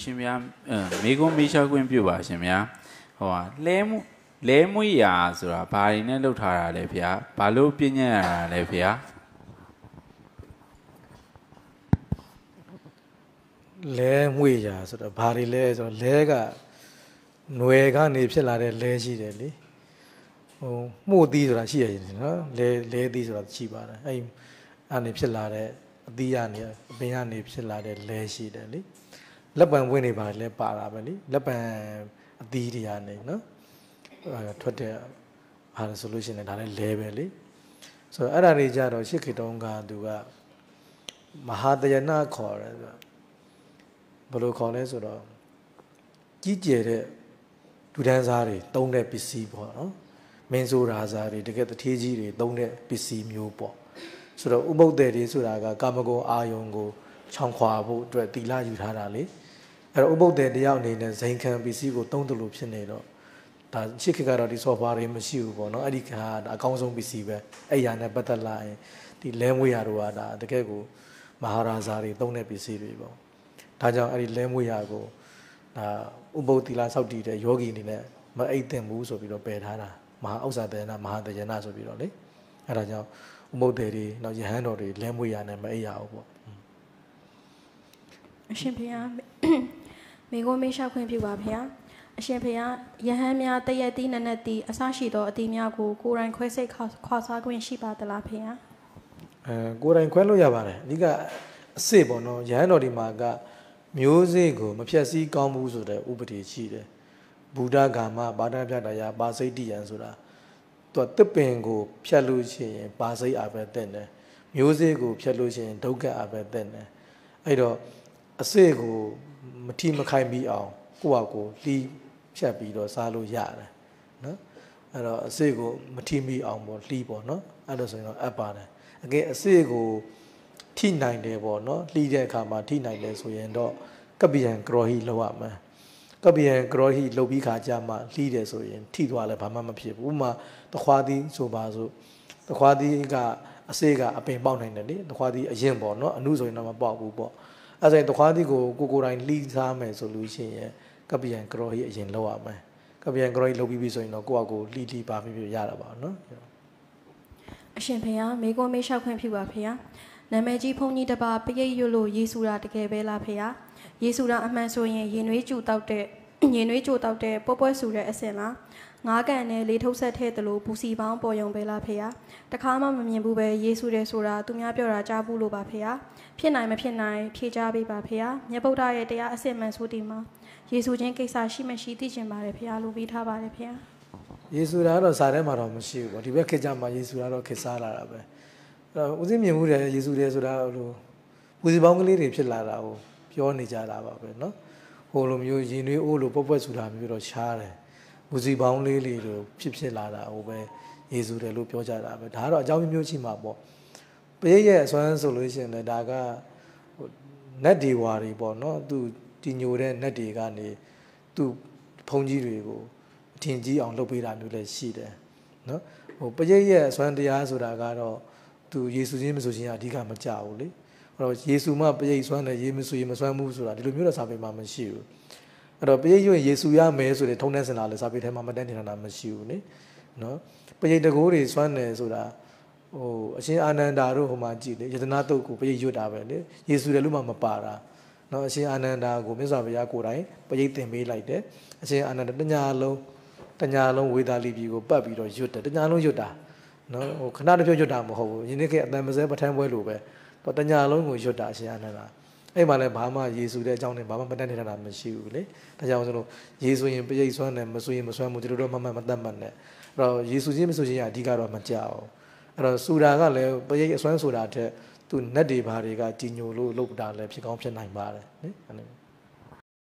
ရှင်ဗျာမိကုန်းမေးလျှောက်ခွင့်ပြုပါရှင်ဗျာဟိုဟာလဲမွေးရာဆိုတာဘာတွေနဲ့လှုပ်ထားတာလဲဗျာဘာလို့ပြည့်ညက်ရတာလဲဗျာလဲမွေးရာဆိုတော့ဘာတွေလဲဆိုတော့လဲကຫນွယ်ကနေဖြစ်လာတဲ့လဲရှိတယ်လေဟိုမှုတ်သီးဆိုတာရှိရတယ်နော်လဲသီးဆိုတာရှိပါတယ်အဲ့အနေဖြစ်လာတဲ့အသီးကနေအပင်ကနေဖြစ်လာတဲ့လဲရှိတယ်လေလက်ပံပွင့်နေပါလဲပါတာပဲလေလက်ပံအသီးတွေကနေနော်ထွက်တဲ့ဟာဆိုလို့ရှိရင်ဒါလည်းလဲပဲလေဆိုတော့အဲ့ဒါတွေကြတော့ရှစ်ခေတုံးကသူကမဟာတယနာခေါ်တယ်ဆိုဘယ်လိုခေါ်လဲဆိုတော့ကြီးကျယ်တဲ့ဒူဒန်းစားတွေတုံးတဲ့ပစ္စည်းပေါ့နော်မင်းဆိုရာစားတွေတကယ်တထေးကြီးတွေတုံးတဲ့ပစ္စည်းမျိုးပေါ့ဆိုတော့ဥပုပ်တယ်တွေဆိုတာကကာမဂုဏ်အာယုံကိုချောင်ခွာဖို့အတွက်တီလာယူထားတာလေအဲ့တော့ဥပုပ်တယ်တယောက်အနေနဲ့ဇိမ်ခံပစ္စည်းကိုတုံးတယ်လို့ဖြစ်နေတော့ဒါရှစ်ခေတ်ကတော့ဒီ software တွေမရှိဘူးပေါ့နော်အဲ့ဒီခါအကောင်းဆုံးပစ္စည်းပဲအဲ့ရနဲ့ပတ်သက်လာရင်ဒီလဲမွေးရတော့ဒါတကယ်ကိုမဟာရာဇာတွေတုံးတဲ့ပစ္စည်းတွေပေါ့ဒါကြောင့်အဲ့ဒီလဲမွေးရကိုဒါဥပုပ်တီလာစောက်တည်တဲ့ယောဂီအနေနဲ့မအိတ်သင့်ဘူးဆိုပြီးတော့ပယ်ထားတာမဟာဥစ္စာတယနာမဟာတယနာဆိုပြီးတော့လေအဲ့ဒါကြောင့်ဥပုပ်တယ်တွေနောက်ယဟန်တော်တွေလဲမွေးရနဲ့မအိတ်ရဘူးပေါ့အရှင်ဖေယမိကိုမေးလျှောက်ခွင့်ပြုပါဖေယအရှင်ဖေယယဟန်များတရက်တီးနနက်တီးအစရှိသောအတီးများကိုကိုယ်တိုင်ခွဲစိတ်ခွာစားခွင့်ရှိပါသလားဖေယကိုယ်တိုင်ခွဲလို့ရပါတယ်အဓိကအစစ်ပေါ့နော်ယဟန်တော်ဒီမှာကမျိုးစေ့ကိုမဖြတ်စည်းကောင်းဘူးဆိုတဲ့ဥပဒေရှိတယ်ဘုဒ္ဓဂါမဘာဒပြတရာပါစိတ်တိယံဆိုတာသူကတစ်ပင်ကိုဖြတ်လို့ရှိရင်ပါစိတ်အပဲတဲ့တယ်မျိုးစေ့ကိုဖြတ်လို့ရှိရင်ဒုက္ခအပဲတဲ့တယ်အဲ့တော့အစစ်ကိုမထိမခိုက်ပြီးအောင်ကိုယ့်ဟာကိုလှီးဖြတ်ပြီးတော့စားလို့ရတယ်နော်အဲ့တော့အစစ်ကိုမထိမိအောင်ပေါ့လှီးပေါ့နော်အဲ့လိုဆိုရင်တော့အပ်ပါတယ်အကယ်အစစ်ကိုထိနိုင်တယ်ပေါ့နော်လှီးတဲ့အခါမှာထိနိုင်တယ်ဆိုရင်တော့ကပ္ပိယံကရောဟိလောက်ရမယ်ကပ္ပိယံကရောဟိလောက်ပြီးခါကြမှာလှီးတယ်ဆိုရင်ထိသွားလဲဘာမှမဖြစ်ဘူးဥမာတခွားသီးဆိုပါစို့တခွားသီးကအစစ်ကအပင်ပေါက်နိုင်တယ်လေတခွားသီးအရင်ပေါ့နော်အနုဆိုရင်တော့မပေါက်ဘူးပေါ့အဲ့ဒါဆိုရင်တခွားသီးကိုကိုယ်တိုင်လှီးစားမယ်ဆိုလို့ရှိရင်ကပ္ပိယံကရောဟိအရင်လောက်ရမယ်ကပ္ပိယံကရောဟိလောက်ပြီးဆိုရင်တော့ကိုယ့်အကိုလှီးပါပြီးရတာပါနော်အရှင်ဖေယမိကိုမေးလျှောက်ခွင့်ပြုပါဖေယနာမည်ကြီးဘုန်းကြီးတစ်ပါးပရိတ်ရွတ်လို့ယေဆူတာတကယ်ပဲလားဖေယယေဆူတာအမှန်ဆိုရင်ရင်နွေးကြူတောက်တဲ့ရင်နွေးကြိုတောက်တဲ့ပွဲဆူတဲ့အစင်လားငါးကန်နဲ့လေးထုတ်ဆက်ထဲသလိုဘူစီပေါင်းပေါ်ယုံပဲလားဖေယတခါမှမမြင်ဘူးပဲယေဆူတယ်ဆိုတာသူများပြောတာကြားဘူးလို့ပါဖေယဖြစ်နိုင်မဖြစ်နိုင်ဖြေချပေးပါဖေယမြတ်ဗုဒ္ဓရဲ့တရားအစစ်မှန်ဆိုဒီမှာယေဆူချင်းကိစ္စရှိမရှိသိချင်ပါတယ်ဖေယလို့ပြီးထားပါတယ်ဖေယယေဆူတာတော့စာထဲမှာတော့မရှိဘူးပေါ့ဒီဘက်ခေတ်ကြမှာယေဆူတာတော့ခေတ်စားလာတာပဲအဲ့တော့ဦးသိမြင်မှုတယ်ယေဆူတယ်ဆိုတာလို့ဘူစီပေါင်းကလေးတွေဖြစ်လာတာကိုပြောနေကြတာပါပဲเนาะဟိုလိုမျိုးရင်တွေးအိုးလိုပွက်ဆိုတာမျိုးတော့ရှားတယ်ဘူစီပေါင်းလေးတွေလိုဖြစ်လာတာဟိုပဲယေရှုတယ်လို့ပြောကြတာပဲဒါကတော့အကြောင်းမျိုးရှိမှာပေါ့ပရိရဲ့အစွမ်းဆိုလို့ရှိရင်လည်းဒါကဟိုနတ်ဒီဝါတွေပေါ့เนาะသူတည်ညိုတဲ့နတ်တွေကနေသူဖုန်ကြီးတွေကိုအထင်ကြီးအောင်လုပ်ပေးတာမျိုးလည်းရှိတယ်เนาะဟိုပရိရဲ့အစွမ်းတရားဆိုတာကတော့သူယေရှုချင်းမဆိုချင်းအဓိကမကြဘူးလေအဲ့တော့ယေရှုမှပရိတ်စွမ်းတယ်ယေမဆိုယေမစွမ်းမှုဆိုတာဒီလိုမျိုးတော့စာပေမှာမရှိဘူးအဲ့တော့ပရိတ်ရွယေရှုရမယ်ဆိုတဲ့ထုံးတဲ့စင်လာလေစာပေထဲမှာမတန်းနေတာမရှိဘူးလေနော်ပရိတ်တကိုးတွေစွမ်းတယ်ဆိုတာဟိုအရှင်အာနန္ဒာတို့ဟိုမှာကြည့်လေယတနာတုတ်ကိုပရိတ်ရွတ်တာပဲလေယေရှုတယ်လို့မှမပါတာနော်အရှင်အာနန္ဒာကိုမြတ်စွာဘုရားကိုယ်တိုင်ပရိတ်သင်ပေးလိုက်တယ်အရှင်အာနန္ဒာတညာလုံးဝေသာလီပြည်ကိုပတ်ပြီးတော့ရွတ်တယ်တညာလုံးရွတ်တာနော်ဟိုခဏတစ်ဖြုတ်ရွတ်တာမဟုတ်ဘူးယနေ့ခေတ်အတန်မစဲပဋ္ဌာန်းပွဲလိုပဲတော့တညာလုံးကိုရွတ်တာအရှင်အာနန္ဒာအဲ့မှာလည်းဘာမှယေရှုတဲ့အကြောင်းနဲ့ဘာမှမတတ်နေတာမရှိဘူးလေဒါကြောင့်ဆိုလို့ယေရှုရင်ပရိတ်စွမ်းတယ်မဆိုရင်မစွမ်းဘူးတို့တော့မှမတတ်မှတ်နဲ့အဲ့တော့ယေရှုချင်းမဆိုချင်းအဓိကတော့မကြောက်အဲ့တော့စူတာကလည်းပရိတ်အစွမ်းဆိုတာတဲ့သူနတ်တွေဘာတွေကကြီးညိုလို့လုပ်တာလည်းဖြစ်ကောင်းဖြစ်နိုင်ပါတယ်နိ